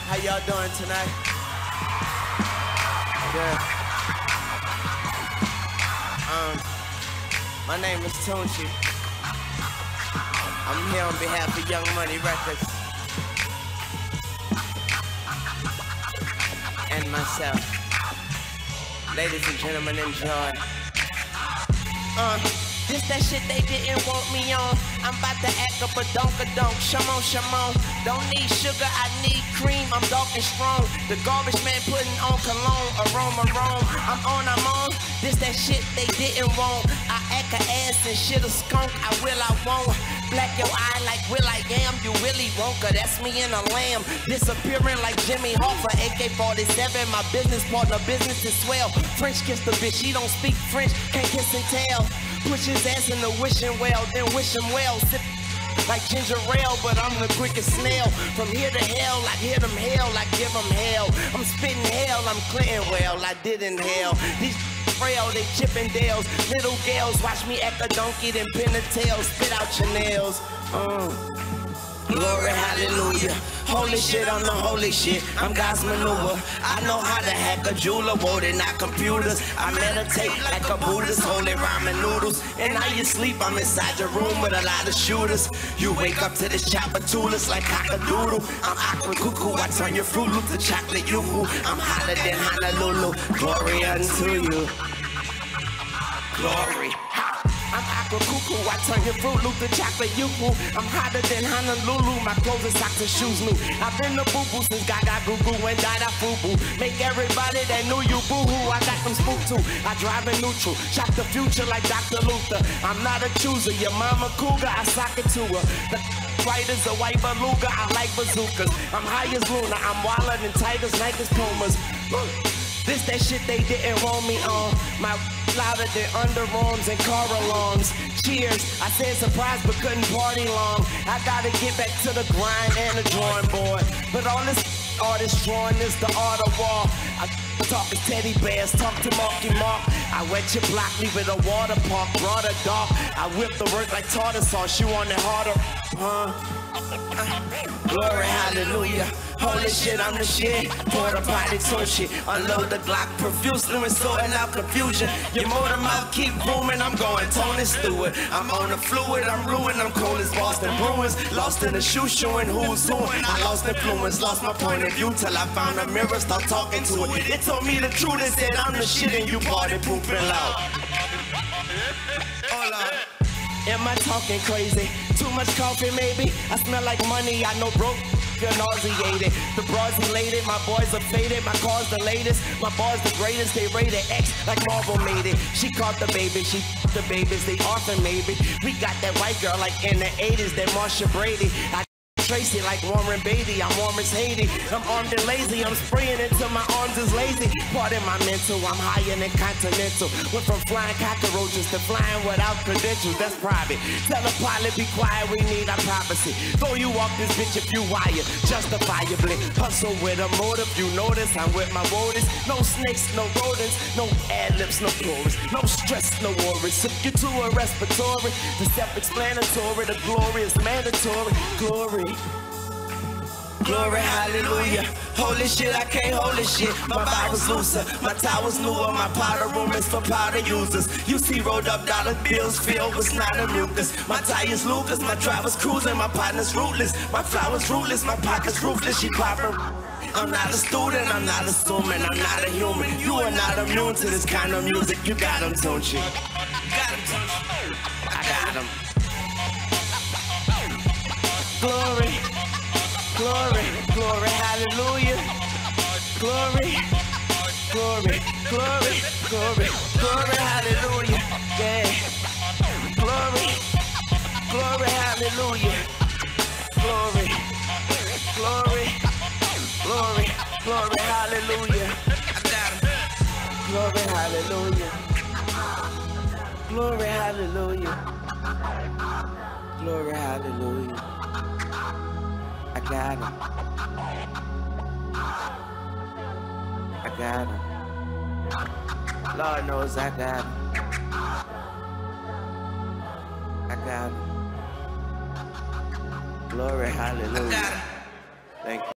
How y'all doing tonight? Good. My name is Tunchi. I'm here on behalf of Young Money Records and myself. Ladies and gentlemen, enjoy. This that shit they didn't want me on. I'm about to act up a donk-a-donk. Shimon, Shimon. Don't need sugar, I need cream. I'm dark and strong. The garbage man putting on cologne. Aroma, Rome. I'm on. This that shit they didn't want. I act a ass and shit a skunk. I won't. Black your eye like Will I Am. You Willy Wonka, that's me in a lamb. Disappearing like Jimmy Hoffa, AK-47. My business partner, business is swell. French kiss the bitch, she don't speak French. Can't kiss and tell. Push his ass in the wishing well, then wish him well. Sip like ginger ale, but I'm the quickest snail. From here to hell, I hit him hell, I give him hell. I'm spitting hell, I'm clearing well, I did inhale. These frail, they Chippendales. Little gals, watch me act a donkey, then pin a tail, spit out your nails. Glory, hallelujah. Holy shit, I'm the holy shit. I'm God's maneuver. I know how to hack a jeweler, worded not computers. I meditate like a Buddhist, holy ramen noodles. And now you sleep, I'm inside your room with a lot of shooters. You wake up to this chopper toolers like cock-a-doodle. I'm aqua cuckoo, I turn your Fruit Loop to chocolate yoo-hoo. I'm hotter than Honolulu. Glory unto you. Glory. I'm aqua cuckoo, I turn your Fruit Loop to chocolate yoo-hoo. I'm hotter than Honolulu, my clothes and socks and shoes new. I've been the boo-boo since Gaga Goo-Goo and Dada Fubu. Make everybody that knew you boo-hoo, I got them spooked too. I drive in neutral, shop the future like Dr. Luther. I'm not a chooser, your mama cougar, I sock it to her. The writer's a white beluga, I like bazookas. I'm high as Luna, I'm wilder than tigers, Nikes, Pumas. This that shit they didn't want me on. My louder than underarms and car alarms. Cheers, I said surprise but couldn't party long. I gotta get back to the grind and the drawing board. But all this artist drawing is the art of war. I talk to teddy bears, talk to Marky Mark. I wet your block, leave it a water park, broad or dark. I whip the work like tartar sauce, you want it harder, Glory, hallelujah. Holy shit, I'm the shit. Porta potty Tunchi. Unload the Glock profusely when sorting out confusion. Your motor mouth keep booming. I'm going Tony Stewart. I'm on the fluid. I'm ruined. I'm cold as Boston Bruins. Lost in the shoe showing who's who. I lost influence. Lost my point of view till I found a mirror. Start talking to it. It told me the truth. It said I'm the shit and you party pooping loud. Hold on. Am I talking crazy? Too much coffee maybe? I smell like money, I know broke, you're nauseated. The bras elated, my boys are faded, my car's the latest, my bar's the greatest, they rated X like Marvel made it. She caught the baby, she the babies, they orphan maybe. We got that white girl like in the 80s, that Marsha Brady. I Tracy like Warren Beatty, I'm warm as Haiti. I'm armed and lazy, I'm spraying until my arms is lazy. Pardon my mental, I'm higher than continental. Went from flying cockroaches to flying without credentials, that's private. Tell the pilot be quiet, we need our privacy. Throw you off this bitch if you wired, justifiably. Hustle with a motive, you notice I'm with my voters. No snakes, no rodents, no ad-libs, no chorus. No stress, no worries, took you to a respiratory. The self-explanatory, the glory is mandatory. Glory. Glory, hallelujah. Holy shit, I can't hold this shit. My Bible's looser, my tower's newer, my powder room is for powder users. You see rolled up dollar bills filled with snot and mucus. My tires Lucas, my driver's cruising, my partner's rootless. My flowers rootless, my pocket's ruthless, she poppin'. I'm not a student, I'm not assuming, I'm not a human. You are not immune to this kind of music. You got him, don't you? Got him, don't you? I got him. Glory. Glory, glory, hallelujah. Glory, glory, glory, glory, glory, hallelujah. Yeah. Glory, glory, hallelujah. Glory, glory, glory, glory, hallelujah. I got him. Glory, hallelujah. Glory, hallelujah. Glory, hallelujah. I got him. I got him. Lord knows I got him. I got him. Glory, hallelujah. I got him. Thank you.